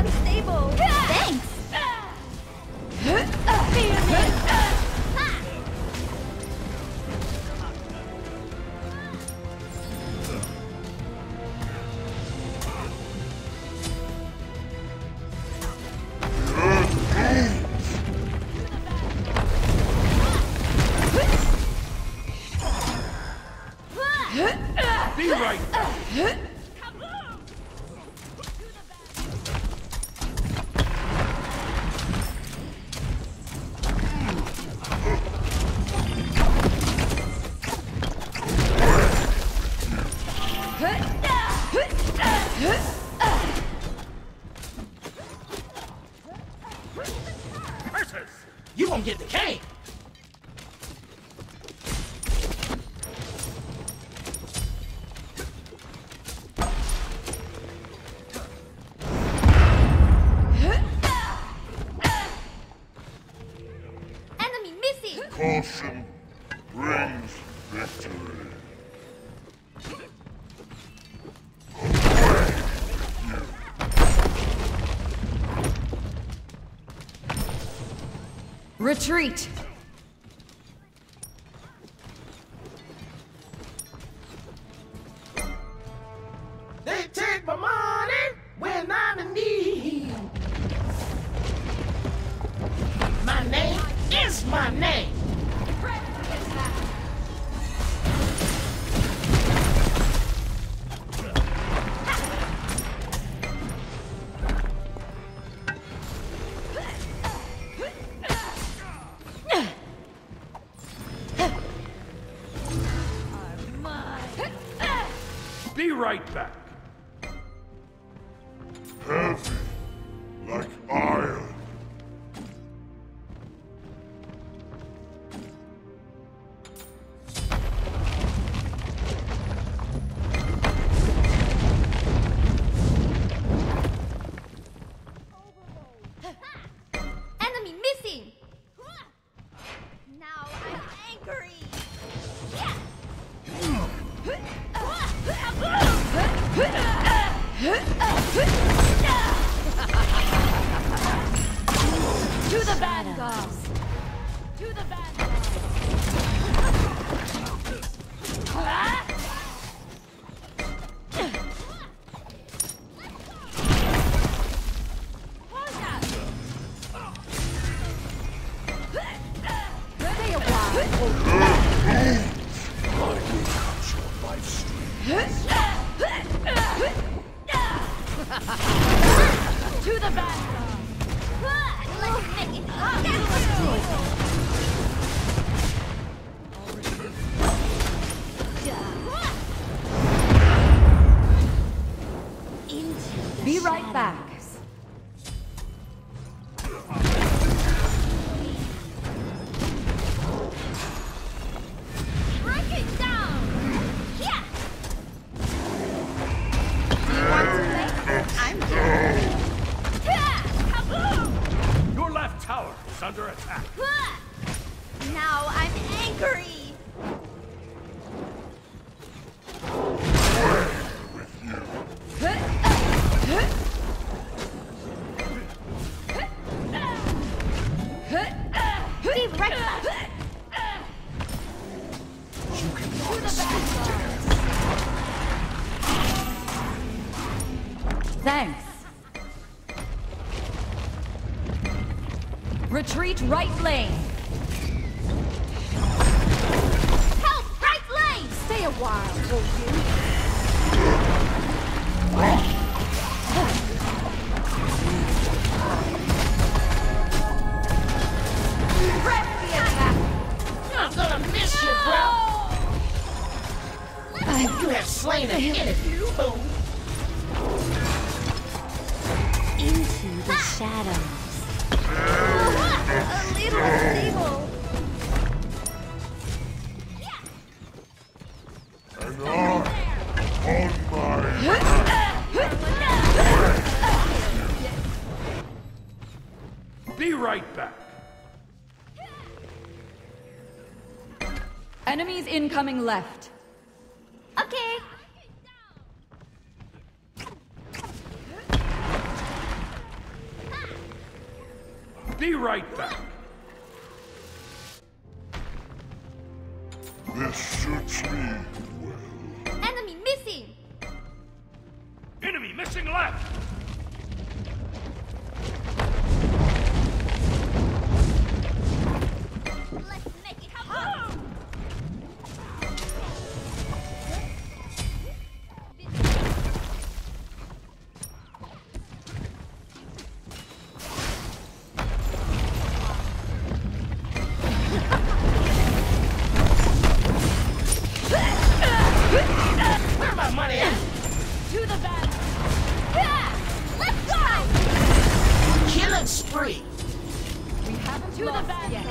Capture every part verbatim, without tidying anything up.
unstable. Thanks. Be right back. Curses! You won't get the cane! Enemy missing. Caution brings victory. Retreat! They take my money when I'm in need. My name is my name. Be right back. Heavy like iron. Enemy missing. Now I'm angry. To the vanguards! To the vanguard. Stay a while. I will cut your life stream. To the vanguard! Let's make it up. Into the Be right back. Break it down. Yeah. I'm down. Kaboom! Your left tower is under attack. Now I'm angry. Be right back. You cannot escape death. Thanks. Retreat right lane. Help! Right lane! Stay a while, will you? Prep the attack! I'm gonna miss you, bro! You have slain an enemy, boom! Into the shadows. A little unstable. And I, on my Be right back. Enemies incoming left. Okay. Be right back. This suits me well. Enemy missing. Enemy missing left. Let's make it happen. Where my money at? To the back. Let's go. Killing spree. We haven't to the back yet.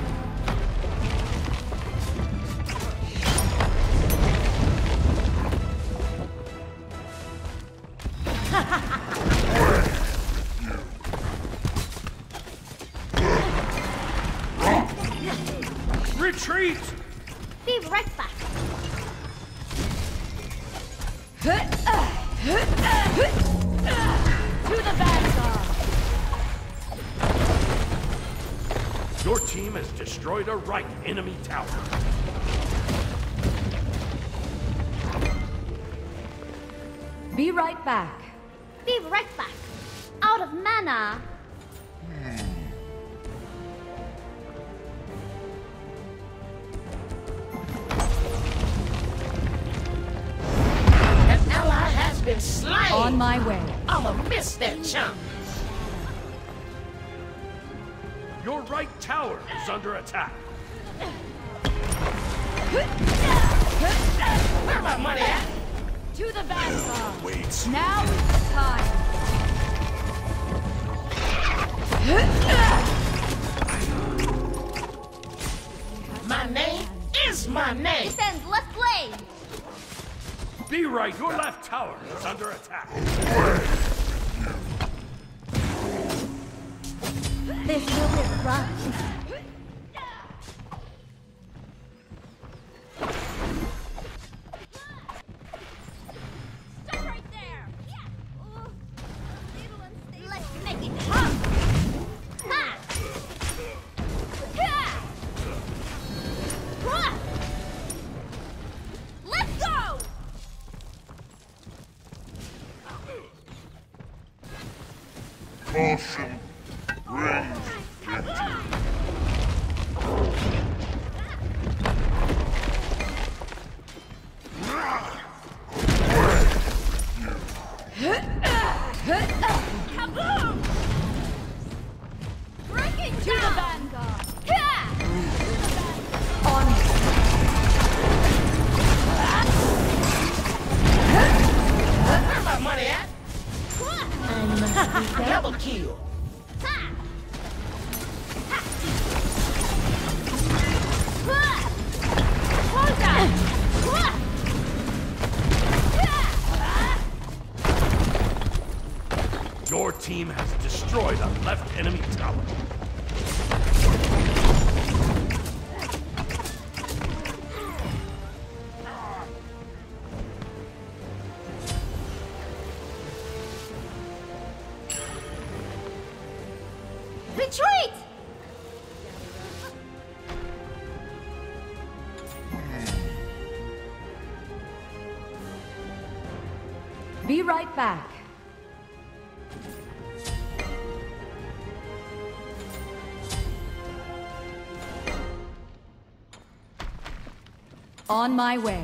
Retreat! Be right back. To the vanguard. Your team has destroyed a right enemy tower. Be right back. Be right back. Out of mana. An ally has been slain. On my way. I'ma miss that chump. Your right tower is under attack. Where my money at? To the vanguard. Wait. Now is the time. My name is my name. Defend left lane. Be right. Your left tower is under attack. This will be rough. Stop right there. Let's make it hot. Ha! Ha! Ha! Let's go. Caution brings victory. Kaboom! Break it To the down. vanguard. Ha! On Where my money at? Double kill. Ha! Ha! Ha! Hold on. Ha! Your team has destroyed a left enemy tower. Retreat! Be right back. On my way.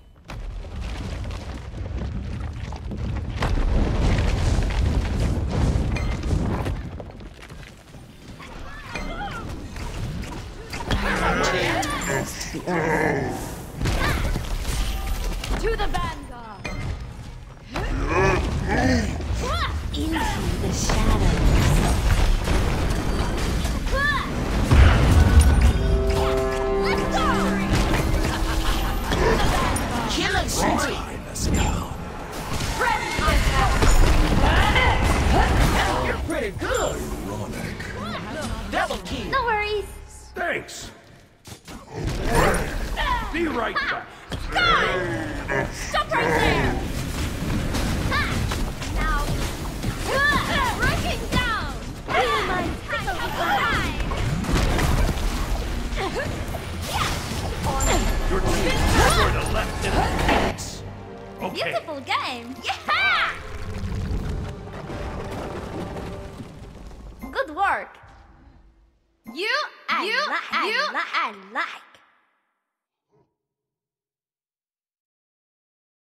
Where my money at? To the vanguard. Into the shadows. Let's go! Killing spree. Hey, you're pretty good. Double kill. No worries. Thanks. Be right back. Stop right there! Ha! Now, breaking down! Feel my tickle. beautiful game. Yeah! Good work. You, I you, like, I you, like, I like.